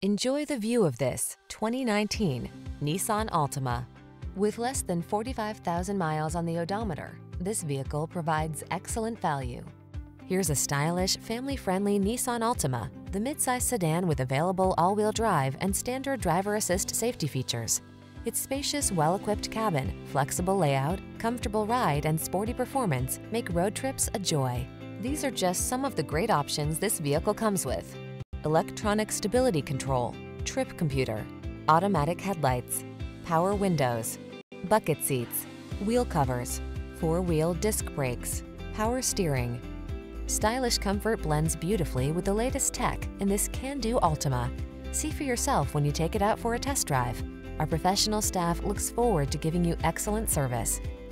Enjoy the view of this 2019 Nissan Altima. With less than 45,000 miles on the odometer, this vehicle provides excellent value. Here's a stylish, family-friendly Nissan Altima, the midsize sedan with available all-wheel drive and standard driver assist safety features. Its spacious, well-equipped cabin, flexible layout, comfortable ride, and sporty performance make road trips a joy. These are just some of the great options this vehicle comes with: electronic stability control, trip computer, automatic headlights, power windows, bucket seats, wheel covers, four-wheel disc brakes, power steering. Stylish comfort blends beautifully with the latest tech in this can-do Altima. See for yourself when you take it out for a test drive. Our professional staff looks forward to giving you excellent service.